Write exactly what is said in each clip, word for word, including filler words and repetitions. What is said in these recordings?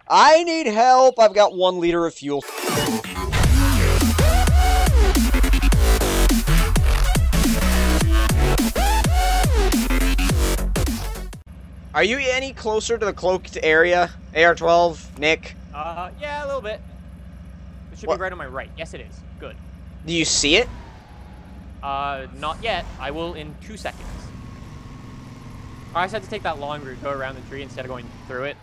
I need help. I've got one liter of fuel. Are you any closer to the cloaked area, A R twelve, Nick? Uh, yeah, a little bit. It should What? be right on my right. Yes, it is. Good. Do you see it? Uh, not yet. I will in two seconds. I just had to take that long route, go around the tree instead of going through it.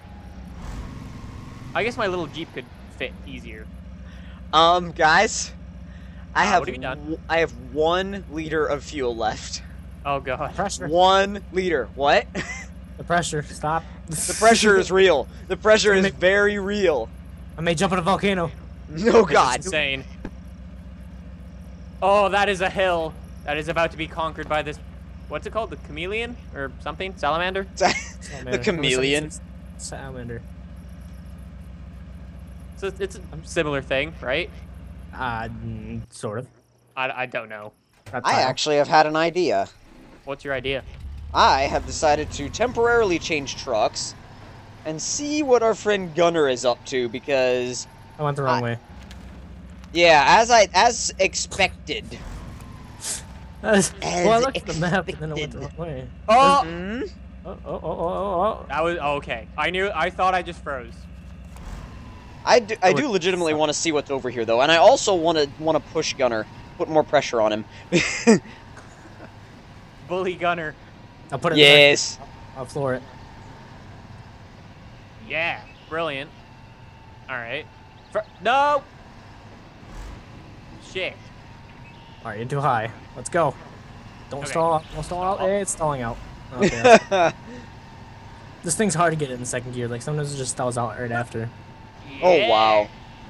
I guess my little Jeep could fit easier. Um, guys, I Uh, have what have you done? w- I have one liter of fuel left. Oh god. Pressure. One liter. What? The pressure. Stop. The pressure is real. The pressure is very real. I may jump in a volcano. No This is God. insane. Oh, that is a hill that is about to be conquered by this. What's it called? The chameleon or something? Salamander? the Salamander. chameleon. Salamander. So it's- it's a similar thing, right? Uh, mm, sort of. I, I don't know. That's I how- actually have had an idea. What's your idea? I have decided to temporarily change trucks and see what our friend Gunner is up to because, I went the wrong I- way. yeah, as I as expected. well, I As looked at the map and then I went the wrong expected. way. Oh! Hmm? Oh, oh, oh, oh, oh, That was oh, okay. I knew. I thought I just froze. I do, I Oh, do it legitimately sucks. want to see what's over here though, and I also want to want to push Gunner, put more pressure on him. Bully Gunner. I'll put it Yes. in the I'll floor it. Yeah. Brilliant. All right. Fr no. Shit. Alright, you're too high. Let's go. Don't Okay. stall out. Don't stall out. Hey, it's stalling out. Okay, that's- this thing's hard to get in the second gear. Like, sometimes it just stalls out right after. Oh Yeah. wow.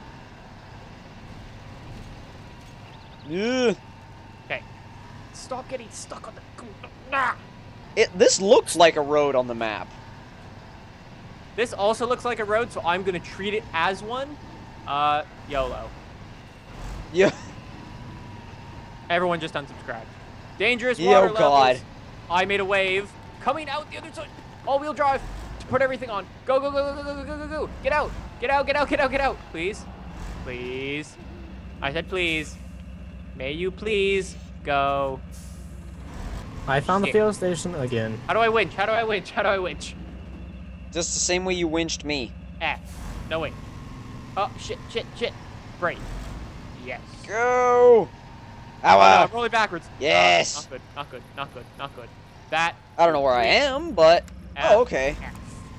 Ugh. Okay. Stop getting stuck on the. Ah! It this looks like a road on the map. This also looks like a road, so I'm gonna treat it as one. Uh, YOLO. Yeah. Everyone just unsubscribed. Dangerous Yo, water God. levels. I made a wave. Coming out the other side. All-wheel drive. To put everything on. Go, go, go, go, go, go, go, go, go. Get out. Get out, get out, get out, get out. Please. Please. I said please. May you please go. I found the Shit. fuel station again. How do I winch? How do I winch? How do I winch? Just the same way you winched me. Ah. No, wait. Oh, shit, shit, shit. Brain. Yes. Go. Oh, Ow, no, ow. I'm rolling backwards. Yes. Uh, not good, not good, not good, not good. That. I don't know where I am, but F, oh, okay. F.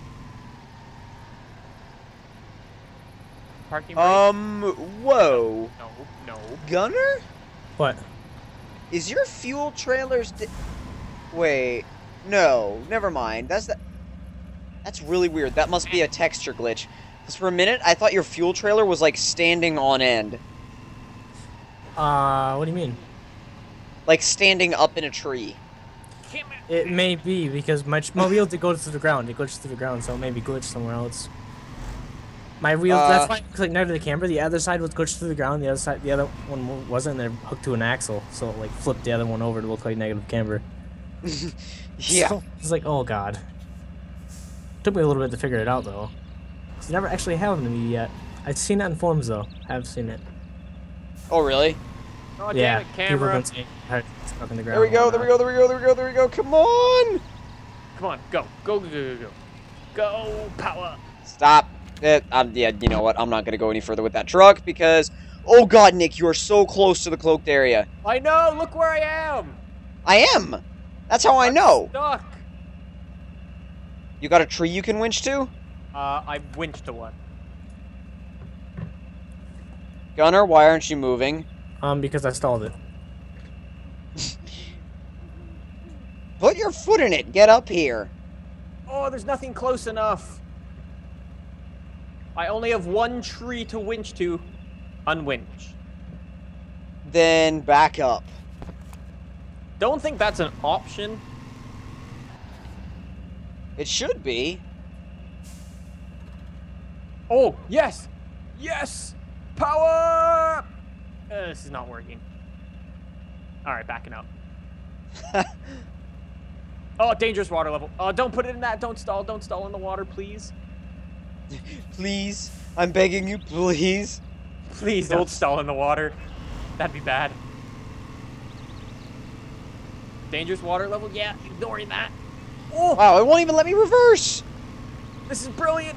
Parking brake? Um, whoa. No, no. Gunner? What? Is your fuel trailer sti- Wait. No, never mind. That's the That's really weird. That must be a texture glitch. Because for a minute, I thought your fuel trailer was, like, standing on end. Uh, what do you mean? Like, standing up in a tree. It may be because my my wheel did go through the ground. It glitched through the ground, so it may be glitched somewhere else. My wheel. Uh, that's why it looks like near to the camera. The other side was glitched through the ground. The other side, the other one w- wasn't. They're hooked to an axle, so it like flipped the other one over to look like negative camber. Yeah. So, it's like, oh god. Took me a little bit to figure it out though. 'Cause it never actually happened to me yet. I've seen it in forums though. Have seen it. Oh, really? Oh, yeah. damn it, People have camera. been saying how it's stuck in the ground. There we and go, there we whatnot. go, there we go, there we go, there we go, there we go. Come on! Come on, go. Go, go, go, go, go. Go, power. Stop. It, um, yeah, you know what? I'm not going to go any further with that truck because... Oh, God, Nick, you are so close to the cloaked area. I know, look where I am. I am! That's how I I'm know. Stuck. You got a tree you can winch to? Uh, I winched to one. Gunner, why aren't you moving? Um, because I stalled it. Put your foot in it. Get up here. Oh, there's nothing close enough. I only have one tree to winch to. Unwinch. Then back up. Don't think that's an option. It should be. Oh, yes! Yes! Power! Uh, this is not working. Alright, backing up. Oh, dangerous water level. Oh, don't put it in that. Don't stall. Don't stall in the water, please. Please, I'm begging you, please. Please Don't- don't stall in the water. That'd be bad. Dangerous water level? Yeah, ignoring that. Oh, Wow, it won't even let me reverse. this is brilliant.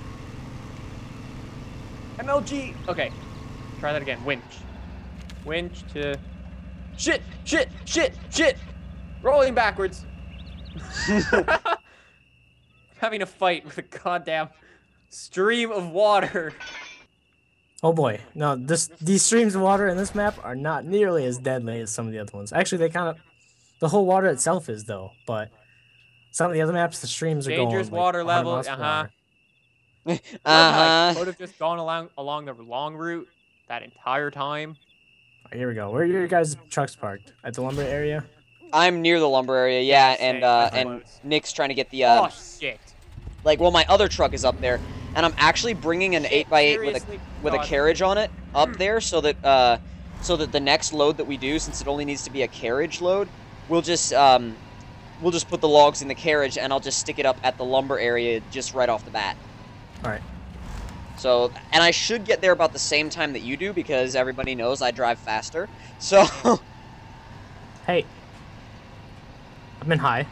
M L G. Okay, try that again. Winch. Winch to... Shit, shit, shit, shit. Rolling backwards. Having a fight with a goddamn stream of water. Oh boy, no, this these streams of water in this map are not nearly as deadly as some of the other ones. Actually, they kind of, the whole water itself is though, but some of the other maps, the streams are Dangerous going like water one hundred level, miles per uh-huh. hour. Uh Could huh. have just gone along along the long route that entire time. Alright, here we go. Where are your guys' trucks parked? At the lumber area? I'm near the lumber area, yeah, Yeah, and same. uh, I'm and close. Nick's trying to get the uh, Oh shit! like, well, my other truck is up there, and I'm actually bringing an Shit, eight by eight with a seriously? with a God. carriage on it up there, so that uh, so that the next load that we do, since it only needs to be a carriage load, we'll just um, we'll just put the logs in the carriage, and I'll just stick it up at the lumber area just right off the bat. Alright. So, and I should get there about the same time that you do, because everybody knows I drive faster. So, Hey. I'm in high.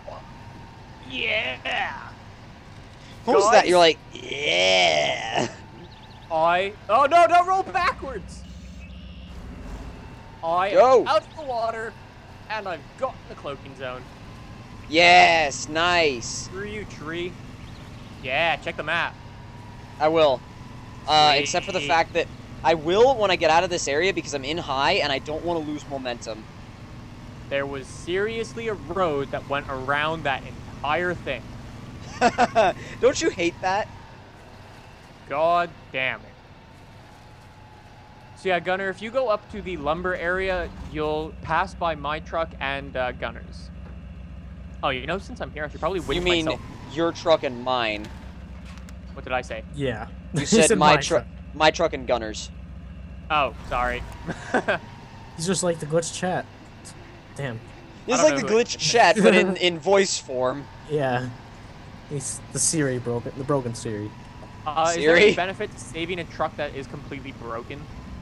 Yeah. what was that? Guys? You're like, yeah. I. Oh no! Don't roll backwards. I Go. am out of the water, and I've got the cloaking zone. Yes, nice. Screw you, tree. Yeah, check the map. I will. Uh, except for the Sweet. fact that I will when I get out of this area because I'm in high and I don't want to lose momentum. There was seriously a road that went around that entire thing. Don't you hate that? God damn it. So yeah, Gunner, if you go up to the lumber area, you'll pass by my truck and uh, Gunner's. Oh, you know, since I'm here, I should probably winch You mean myself. your truck and mine? What did I say? Yeah. You He said my my truck, my truck and Gunner's. Oh, sorry. He's just like the glitch chat. Damn. It's don't like the know who- glitch chat, but in in voice form. Yeah. He's the Siri broken, the broken Siri. Uh, is there Siri? any benefit to saving a truck that is completely broken?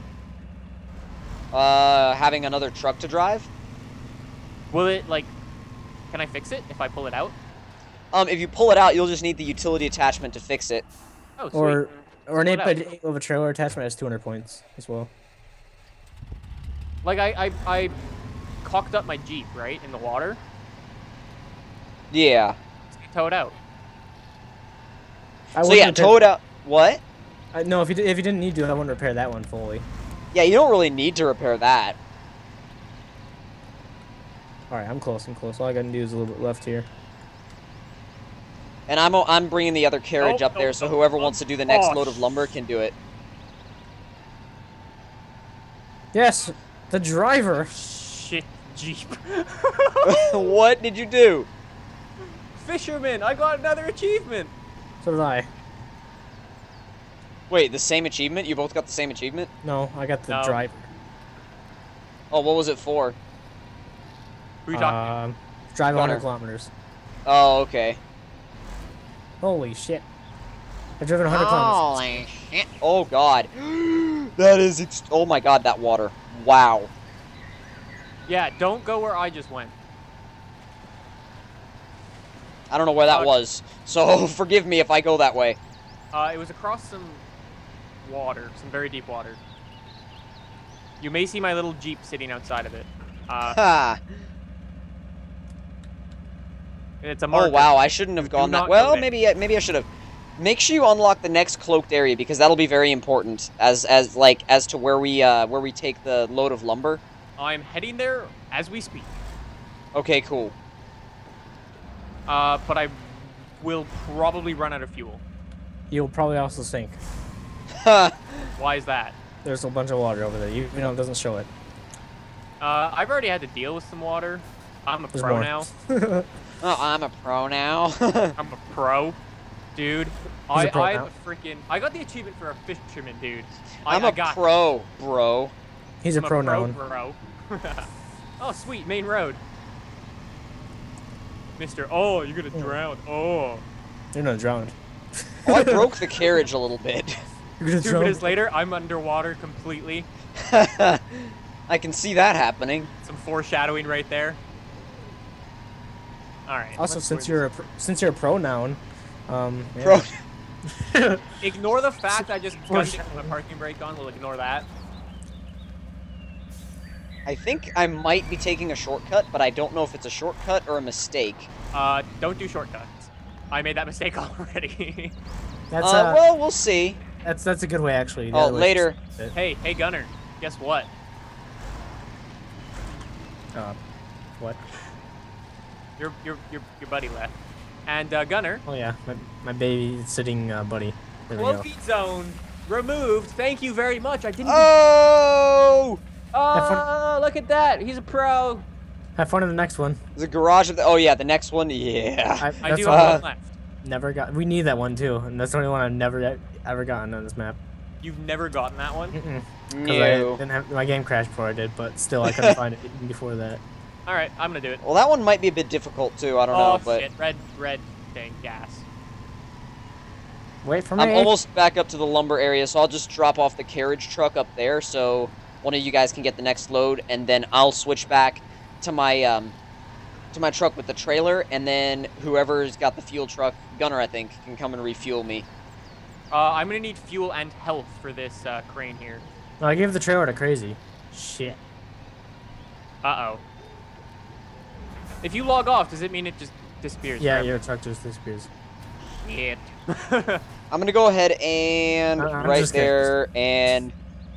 Uh, having another truck to drive. Will it, like, can I fix it if I pull it out? Um, if you pull it out, you'll just need the utility attachment to fix it. Oh, sweet. Or or an Pull eight it by out. eight with a trailer attachment has two hundred points as well. Like, I, I, I cocked up my Jeep, right, in the water. Yeah. Just tow it out. I So wouldn't yeah, repair- tow it out. What? I, no, if you did, if you didn't need to, I wouldn't repair that one fully. Yeah, you don't really need to repair that. All right, I'm close. I'm close. All I gotta do is a little bit left here. And I'm I'm bringing the other carriage Nope, up there, nope, so nope, whoever nope. wants to do the next Oh, load of lumber can do it. Yes, the driver. Shit, Jeep. What did you do? Fisherman, I got another achievement. So did I. Wait, the same achievement? You both got the same achievement? No, I got the No. driver. Oh, what was it for? Who are you talking Um, drive one Gunner. hundred kilometers. Oh, okay. Holy shit! I've driven one hundred kilometers. Holy shit. Oh, God. That is ex- oh my God, that water. Wow. to? Yeah, don't go where I just went. I don't know where that Uh, was, so forgive me if I go that way. Uh, it was across some water, some very deep water. You may see my little Jeep sitting outside of it. Uh, Ha. it's a Oh, marker. wow, I shouldn't have Do gone not that go well. there. Maybe I- maybe I should have. Make sure you unlock the next cloaked area because that'll be very important as as like as to where we uh where we take the load of lumber. I'm heading there as we speak. Okay, cool. Uh, but I will probably run out of fuel. You'll probably also sink. Ha. Why is that? There's a bunch of water over there. You, you know, it doesn't show it. Uh, I've already had to deal with some water. I'm a There's pro more. now. Oh, I'm a pro now. I'm a pro, dude. I, a pro I'm now. a freaking. I got the achievement for a fisherman, dude. I'm I, a I got pro, bro. He's I'm a pro now. bro. Oh, sweet, main road. Mister, oh, you're gonna Hmm. drown. Oh. You're not drowned. Oh, I broke the carriage a little bit. You're gonna Two throw- minutes later, I'm underwater completely. I can see that happening. Some foreshadowing right there. All right. Also, let's since sort you're a pr since you're a pronoun, um, yeah. Pro this. Ignore the fact I just gunned it with Foreshadowing. my parking brake on. We'll ignore that. I think I might be taking a shortcut, but I don't know if it's a shortcut or a mistake. Uh, don't do shortcuts. I made that mistake already. That's uh, uh, well, we'll see. that's that's a good way actually. The Oh, other way later. is just- hey, hey, Gunner. Guess what? Uh, what? Your your your your buddy left. And uh, Gunner, Oh yeah, my my baby sitting uh, buddy. There we go. cloaking zone removed. Thank you very much. I didn't. Oh! Oh, look at that. He's a pro. Have fun in the next one. The garage of the. Oh yeah, the next one. Yeah. I, I that's do what have uh, one left. never got. We need that one too, and that's the only one I've never e- ever gotten on this map. You've never gotten that one? Mm-mm. 'Cause I No. didn't have my game crashed before I did, but still I couldn't find it even before that. All right, I'm gonna do it. Well, that one might be a bit difficult too. I don't oh know, but shit! Red, red thing, gas. Wait for me. I'm almost back up to the lumber area, so I'll just drop off the carriage truck up there, so one of you guys can get the next load, and then I'll switch back to my um to my truck with the trailer, and then whoever's got the fuel truck, Gunner, I think, can come and refuel me. Uh, I'm gonna need fuel and health for this uh, crane here. No, I gave the trailer to Crazy. Shit. Uh oh. If you log off, does it mean it just disappears? Yeah, forever? your truck just disappears. Shit. I'm gonna go ahead and Uh, I'm right just kidding. there and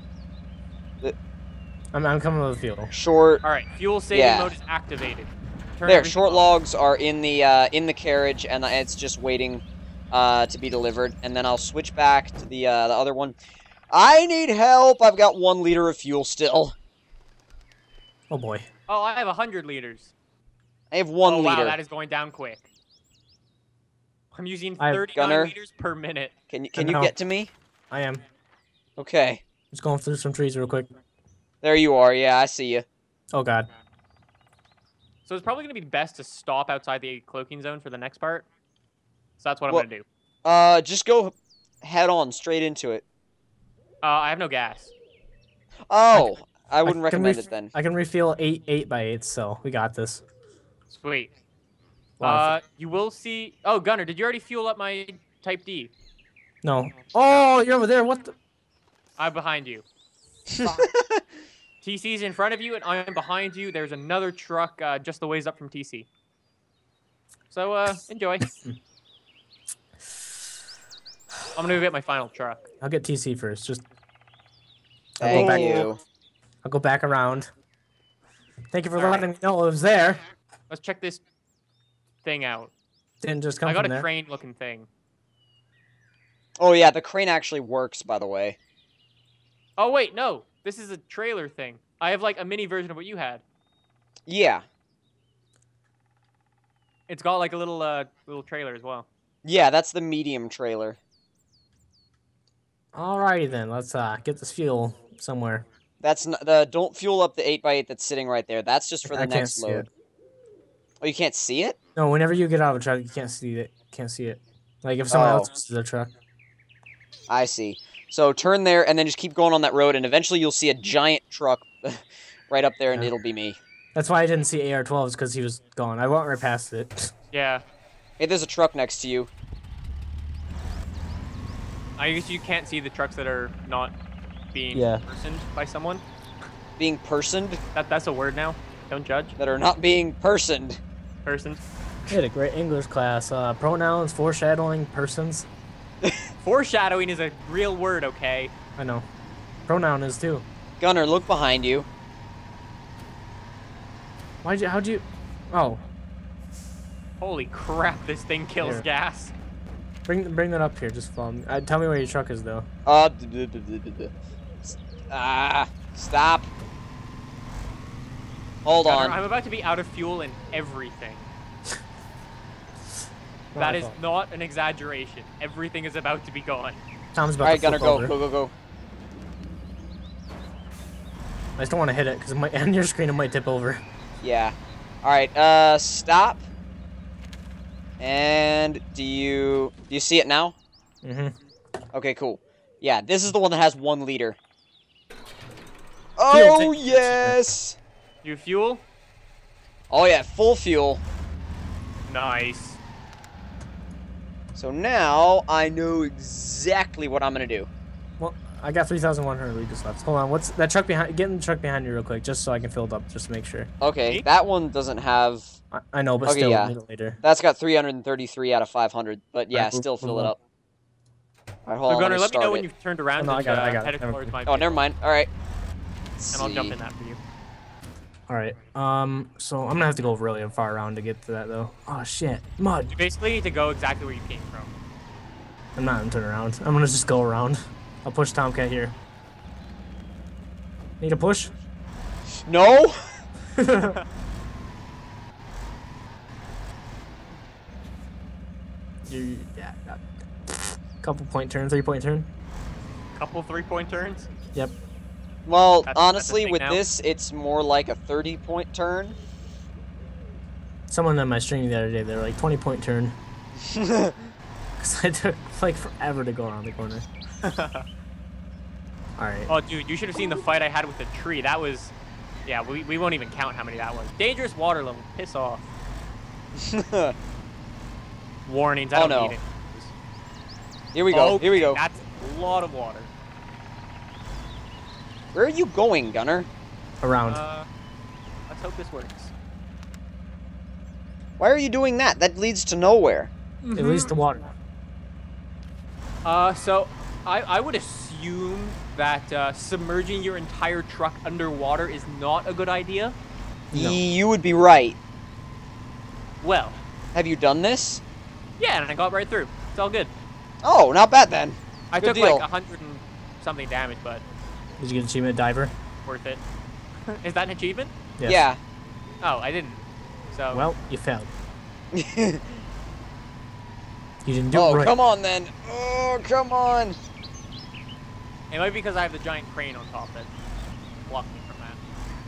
I'm I'm coming with the fuel. short. All right, fuel saving Yeah. mode is activated. Turn There, everything short off. logs are in the uh, in the carriage, and it's just waiting uh, to be delivered. And then I'll switch back to the uh, the other one. I need help. I've got one liter of fuel still. Oh boy. Oh, I have a hundred liters. I have one oh liter. wow, that is going down quick. I'm using I have thirty-nine Gunner. liters per minute. Can you can you No. get to me? I am. Okay, Just going through some trees real quick. there you are. Yeah, I see you. Oh god. So it's probably gonna be best to stop outside the cloaking zone for the next part. So that's what I'm Well- gonna do. Uh, just go head on straight into it. Uh, I have no gas. Oh, I wouldn't I can recommend ref- it then. I can refill eight eight by eights, so we got this. Sweet. Wow. Uh, you will see. Oh, Gunner, did you already fuel up my Type D? No. Oh, you're over there. What the? I'm behind you. T C's in front of you, and I'm behind you. There's another truck uh, just the ways up from T C. So, uh, enjoy. I'm gonna go get my final truck. I'll get T C first. Just I'll go Thank back. you. I'll go back around. Thank you for All letting me know it was there. Let's check this thing out. Didn't just come I got from a there. crane-looking thing. Oh yeah, the crane actually works, by the way. Oh wait, no. This is a trailer thing. I have like a mini version of what you had. Yeah, It's got like a little uh little trailer as well. yeah, that's the medium trailer. Alrighty then. Let's uh get this fuel somewhere. That's n the don't fuel up the eight by eight that's sitting right there. That's just for the I can't next see load. it. Oh, you can't see it? No, whenever you get out of a truck, you can't see it. Can't see it. Like if someone Oh. else uses a truck. I see. So turn there and then just keep going on that road, and eventually you'll see a giant truck right up there, and Yeah. it'll be me. That's why I didn't see A R twelves because he was gone. I went right past it. Yeah. Hey, there's a truck next to you. I guess you can't see the trucks that are not being Yeah. personed by someone. Being personed, That that's a word now. Don't judge. that are not being personed. Person. We had a great English class. Uh, pronouns, foreshadowing, persons. Foreshadowing is a real word, okay? I know. Pronoun is too. Gunner, look behind you. Why'd you? How'd you? Oh, Holy crap, this thing kills Here. gas. bring bring that up here. Just follow me. Uh, tell me where your truck is though. Uh, d- d- d- d- d- d- ah, stop. Hold Gunner, on. I'm about to be out of fuel in everything. Not That my is fault. not an exaggeration. Everything is about to be gone. Tom's about All right, to Gunner, flip go, over. go, go, go. I just don't want to hit it because on your screen it might tip over. Yeah. All right. Uh, stop. And do you do you see it now? Mm-hmm. Okay, cool. Yeah, this is the one that has one liter. Oh, tank. yes! You fuel? Oh, yeah, full fuel. Nice. So now I know exactly what I'm gonna do. Well, I got three thousand one hundred liters left. Hold on, what's that truck behind? Get in the truck behind you real quick, just so I can fill it up, just to make sure. Okay, Me? that one doesn't have... I, I know, but Okay, still, yeah. need it later. That's got three hundred thirty-three out of five hundred. But yeah, Alright, move- still move fill it on. up. Alright, hold So on, Gunner, me let me know start when it. you've turned around Oh, no, I and got it, I uh, got it. headed Never towards mind. my Oh, never vehicle. mind. Alright. And I'll jump in that for you. Alright, um, so I'm gonna have to go really far around to get to that, though. Oh, shit. Mud. You basically need to go exactly where you came from. I'm not gonna turn around. I'm gonna just go around. I'll push Tomcat here. Need a push? No? You, yeah, uh, couple point turn, three point turn. Couple three-point turns. Yep. Well, That's- that's a honestly, thing with now. this, it's more like a thirty-point turn. Someone on my stream the other day, they were like twenty point turn. Cause I took like forever to go around the corner. Alright. Oh, dude, you should have seen the fight I had with the tree. That was... Yeah, we, we won't even count how many that was. Dangerous water level. Piss off. Warnings. I Oh, don't no. need it. Here we go. Here we go. That's a lot of water. Where are you going, Gunner? Around. Uh, let's hope this works. Why are you doing that? That leads to nowhere. It leads to water. Uh, so I, I would assume that uh, submerging your entire truck underwater is not a good idea. No. You would be right. Well, Have you done this? yeah, and I got right through. It's all good. Oh, not bad then. I Good took deal. like a hundred and something damage, but Did you get achievement diver? worth it. Is that an achievement? Yes. Yeah. Oh, I didn't. So Well, you failed. You didn't do Oh, it right. come on then. Oh, come on. it might be because I have the giant crane on top that blocked me from that.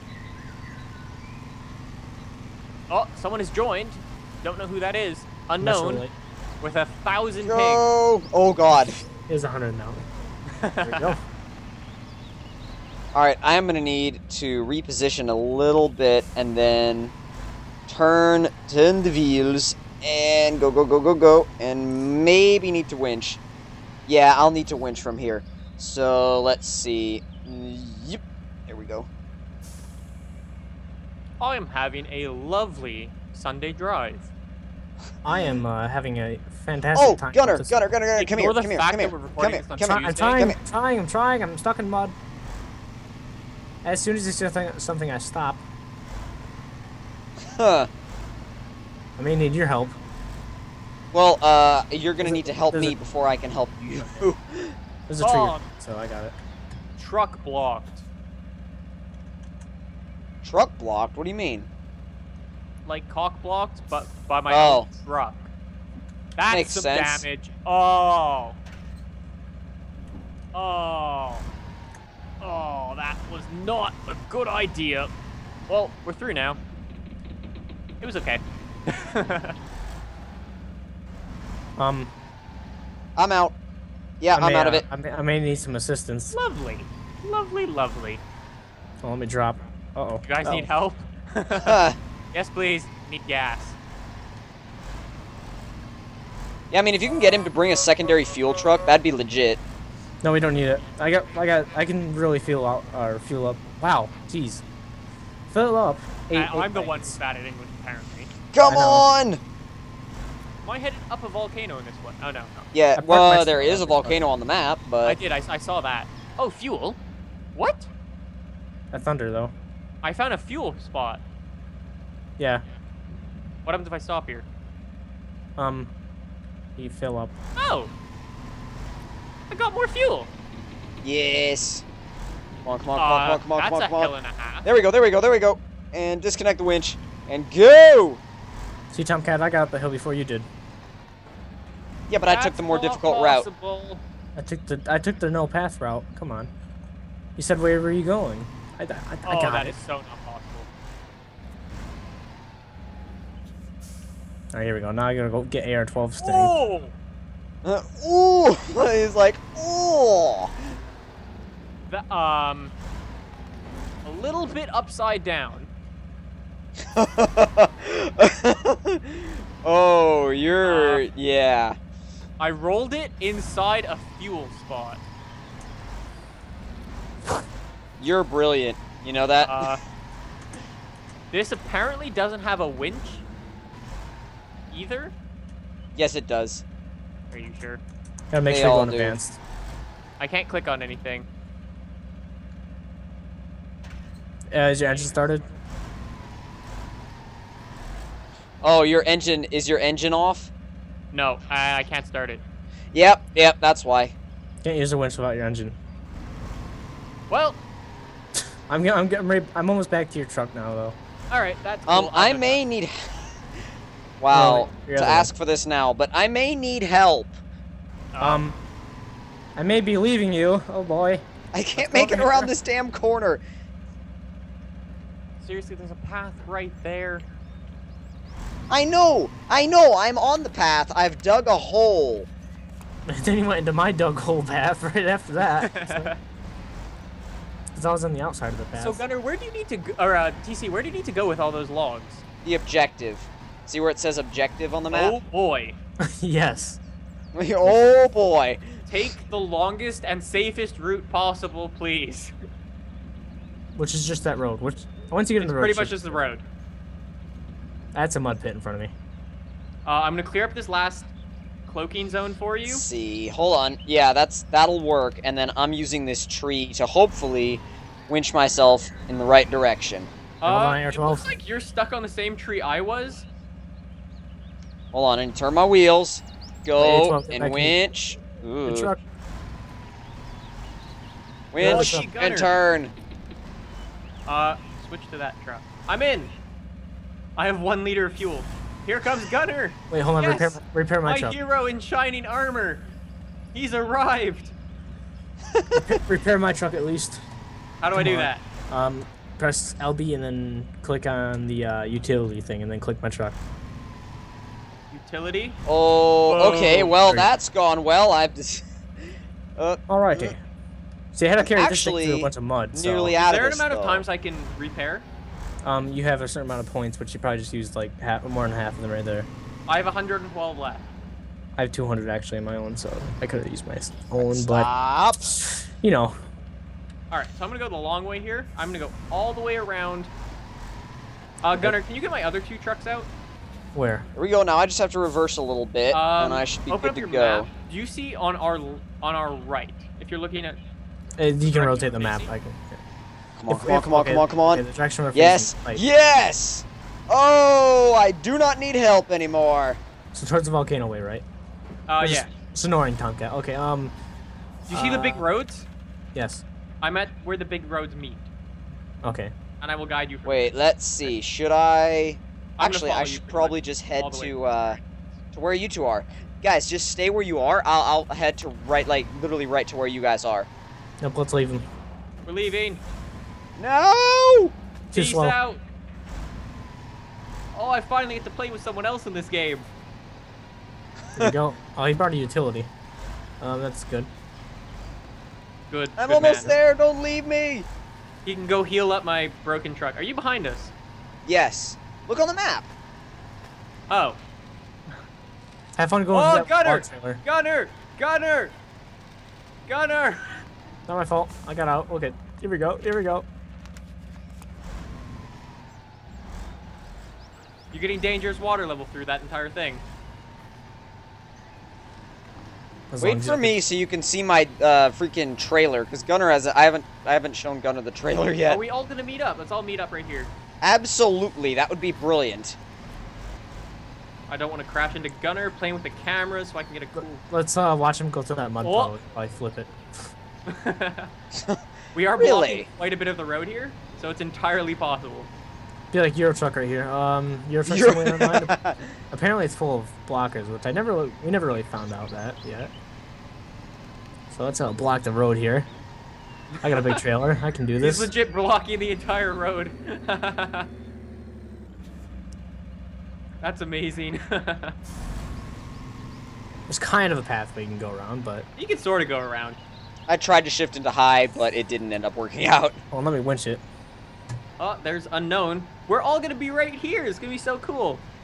Oh, someone has joined. Don't know who that is. Unknown. Naturally. With a thousand pigs. Go. Oh, God. It was a hundred now. There we go. All right, I am going to need to reposition a little bit and then turn, turn the wheels and go, go, go, go, go, and maybe need to winch. Yeah, I'll need to winch from here. So let's see. Yep, there we go. I am having a lovely Sunday drive. I am uh, having a fantastic Oh, time. Gunner, with this. Gunner, Gunner, Gunner, come here, Ignore the come here, fact come that here, we're come recording here, this on come Try- here. I'm Tuesday. trying, Come I'm trying, I'm trying, I'm stuck in mud. As soon as you see something, something I stop. Huh. I may need your help. Well, uh, you're gonna There's a- need to help there's me a- before I can help you. There's a trigger, Oh. so I got it. Truck blocked. Truck blocked? What do you mean? Like cock blocked, but by my Oh. own truck. That's Makes some sense. damage. Oh. Oh. Oh, that was not a good idea. Well, we're through now. It was okay. Um, I'm out. Yeah, I I'm may, out of uh, it. I may, I may need some assistance. Lovely. Lovely, lovely. Oh, let me drop. Uh oh. You guys Oh. need help? Huh. Yes, please. Need gas. Yeah, I mean, if you can get him to bring a secondary fuel truck, that'd be legit. No, we don't need it. I got, I got, I can really fuel out or fuel up. Wow, jeez, fill up. Eight, I, eight I'm the tanks. one bad at English, apparently. Come I know. on! Am I headed up a volcano in this one? Oh, no, no. Yeah, parked my well, there truck is a up there, but- volcano on the map, I but did. I, I saw that. Oh, fuel? What? That thunder though. I found a fuel spot. Yeah. What happens if I stop here? Um, you fill up. Oh! I got more fuel! yes. Come on, come on, come Uh, on, come on, come on, that's come on, a come hill on. and a half. There we go, there we go, there we go. And disconnect the winch. And go! See, Tomcat, I got up the hill before you did. Yeah, but I took That's the more not difficult route. possible. I took the, I took the no path route. Come on. You said where were you going? I, I, I Oh, got that it. is so not possible. All right, here we go. Now I gotta go get A R twelve sting. Oh! Uh, ooh! He's like, ooh! The, um, a little bit upside down. Oh, you're... Uh, yeah. I rolled it inside a fuel spot. You're brilliant. You know that? Uh, this apparently doesn't have a winch either. Yes, it does. Are you sure? Gotta make They sure you're all going do. advanced. I can't click on anything. Uh, is your engine started? Oh, your engine... Is your engine off? No, I, I can't start it. Yep, yep, that's why. Can't use the winch without your engine. Well, I'm get- I'm getting ready. I'm almost back to your truck now, though. all right, that's cool. Um, I'll I go may down. need... Wow, Your to other ask for this now, but I may need help. Um, I may be leaving you. Oh boy. I can't Let's make go it over around here. this damn corner. Seriously, there's a path right there. I know, I know, I'm on the path. I've dug a hole. Then you went into my dug hole path right after that. Because I was on the outside of the path. So Gunnar, where do you need to go, or uh, T C, where do you need to go with all those logs? The objective. See where it says objective on the map? Oh boy. Yes. Oh boy. Take the longest and safest route possible, please. Which is just that road. Which once you get in It's the road, pretty it's much just the road. That's a mud pit in front of me. Uh, I'm gonna clear up this last cloaking zone for you. Let's see, hold on. Yeah, that's that'll work. And then I'm using this tree to hopefully winch myself in the right direction. Hold on, Uh, Air it twelve. looks like you're stuck on the same tree I was. Hold on, and turn my wheels. Wait, Go twelve, get and back to me. winch. The Ooh. truck. Winch Lucky Gunner. and turn. Uh, switch to that truck. I'm in. I have one liter of fuel. Here comes Gunner. Wait, hold on. Yes! Repair, repair my, My truck. hero in shining armor. He's arrived. Repair my truck at least. How do I Come do on. that? Um, press L B and then click on the uh, utility thing, and then click my truck. Utility? Oh, okay. Whoa. Well, There you go. that's gone well. I've just uh, Alrighty. See, I had to carry this thing through actually a bunch of mud. So, nearly Is out there of an this, amount of though. times I can repair? um, you have a certain amount of points, but you probably just used like half, more than half of them right there. I have one hundred twelve left. I have two hundred actually in my own, so I could have used my own, but Stop. you know. All right, so I'm gonna go the long way here. I'm gonna go all the way around. Uh, Gunner, can you get my other two trucks out? Where? Here we go. Now I just have to reverse a little bit, Um, and I should be open good up to your go. map. Do you see on our on our right? If you're looking at, Uh, you can Direction rotate the we're map. facing? I can. Come on, If- come on, if- come on, okay, come on, come on. okay, the direction we're Yes, facing, like, yes. Oh, I do not need help anymore. So towards the volcano way, right? uh, Or yeah. just Sonoring Tonka. Okay. Um. Do you see the big uh, roads? Yes. I'm at where the big roads meet, Okay. and I will guide you. From Wait, let's see. Should I? I'm gonna Actually, I follow you should pretty probably much just head all the way to uh, to where you two are. Guys, just stay where you are. I'll I'll head to right, like literally right to where you guys are. Nope. Let's leave him. We're leaving. No! Too Peace slow. out. Oh, I finally get to play with someone else in this game. There you go. Oh, he brought a utility. Um, that's good. Good. I'm good almost man. there. Don't leave me. He can go heal up my broken truck. Are you behind us? Yes. Look on the map. Oh. Have fun going Oh, through that Gunner! water trailer. Gunner! Gunner! Gunner! Not my fault. I got out. Okay. Here we go. Here we go. You're getting dangerous water level through that entire thing. As long Wait as for you- me so you can see my uh, freaking trailer, because Gunner has. I haven't. I haven't shown Gunner the trailer yet. Are we all gonna meet up? Let's all meet up right here. Absolutely, that would be brilliant. I don't want to crash into Gunner playing with the camera so I can get a cool. Let's uh watch him go through that mud Oh. puddle. Probably flip it. We are Really? blocking quite a bit of the road here, so it's entirely possible. Be like Euro Truck right here. Um, Euro Truck You're- somewhere online. Apparently it's full of blockers, which I never. We never really found out that yet. So let's uh, block the road here. I got a big trailer. I can do He's this. legit blocking the entire road. That's amazing. There's kind of a pathway you can go around, but... You can sort of go around. I tried to shift into high, but it didn't end up working out. Well, let me winch it. Oh, there's unknown. We're all gonna be right here. It's gonna be so cool.